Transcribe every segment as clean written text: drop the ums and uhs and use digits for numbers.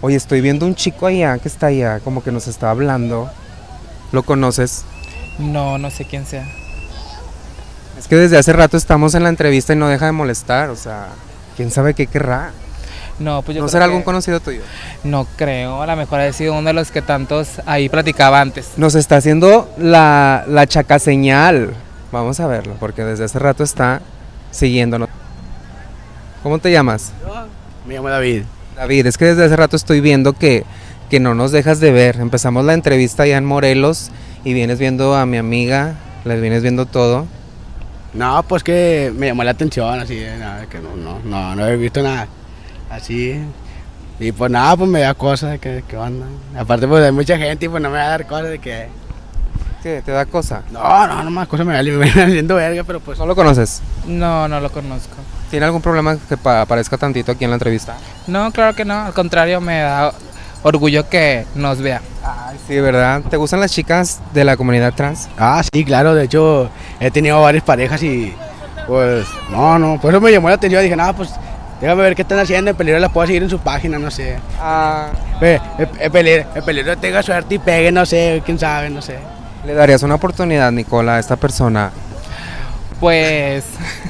Oye, estoy viendo un chico allá que está allá, como que nos está hablando. ¿Lo conoces? No, no sé quién sea. Es que desde hace rato estamos en la entrevista y no deja de molestar, o sea, quién sabe qué querrá. No, pues yo ¿No creo será que- algún conocido tuyo? No creo, a lo mejor ha sido uno de los que tantos ahí platicaba antes. Nos está haciendo la chacaseñal. Vamos a verlo, porque desde hace rato está siguiéndonos. ¿Cómo te llamas? Me llamo David. David, es que desde hace rato estoy viendo que no nos dejas de ver. Empezamos la entrevista allá en Morelos y vienes viendo a mi amiga, les vienes viendo todo. No, pues que me llamó la atención, así, nada, que no he visto nada así. Y pues nada, pues me da cosas de que onda. Aparte, pues hay mucha gente y pues no me va a dar cosas de que. ¿Qué? ¿Te da cosa? No, más cosas me van haciendo verga, pero pues. ¿No lo conoces? No, no lo conozco. ¿Tiene algún problema que aparezca tantito aquí en la entrevista? No, claro que no, al contrario, me da orgullo que nos vea. Ay, sí, ¿verdad? ¿Te gustan las chicas de la comunidad trans? Ah, sí, claro, de hecho, he tenido varias parejas y. Pues, por eso me llamó la atención. Dije, no, pues, déjame ver qué están haciendo. En peligro la puedo seguir en su página, no sé. Ah, En peligro tenga suerte y pegue, no sé, quién sabe, no sé. ¿le darías una oportunidad, Nicola, a esta persona? Pues,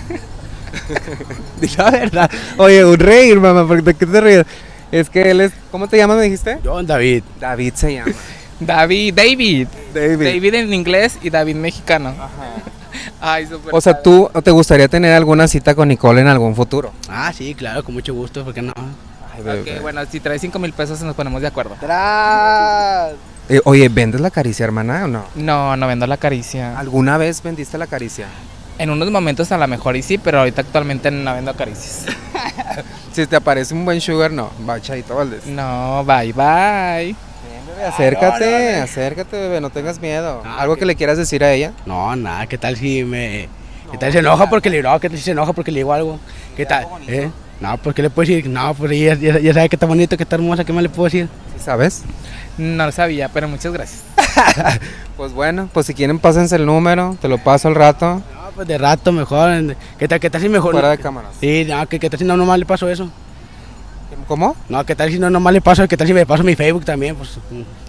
Di la verdad. Oye, un reír, mamá, ¿de qué te ríes? Es que él es... ¿Cómo te llamas, me dijiste? Yo, David. David se llama. David. David en inglés y David mexicano. Ay, súper O sea, padre. ¿tú te gustaría tener alguna cita con Nicole en algún futuro? Ah, sí, claro, con mucho gusto, ¿por qué no? Ok, bueno, si traes 5,000 pesos nos ponemos de acuerdo. Oye, ¿vendes la caricia, hermana, o no? No, no vendo la caricia. ¿Alguna vez vendiste la caricia? En unos momentos a lo mejor y sí, pero ahorita actualmente no vendo caricias. Si te aparece un buen sugar, no. Va, Chaito Valdés. No, bye bye. Bebé, acércate, acércate, bebé, no tengas miedo. ¿Algo que le quieras decir a ella? No, nada, ¿qué tal si me... ¿Qué tal si se enoja porque le... No, ¿qué tal si se enoja porque le digo algo? ¿Qué tal? No, pues ¿qué le puedo decir? No, pues ya sabe que está bonito, que está hermosa, ¿qué más le puedo decir? ¿Sí sabes? No lo sabía, pero muchas gracias. Pues bueno, pues si quieren pásense el número, te lo paso al rato. No, pues de rato mejor. ¿Qué tal si mejor? Fuera de cámaras. Sí, no, ¿qué tal si no nomás le paso eso? ¿Cómo? No, ¿qué tal si no nomás le paso? ¿Qué tal si me paso mi Facebook también? Pues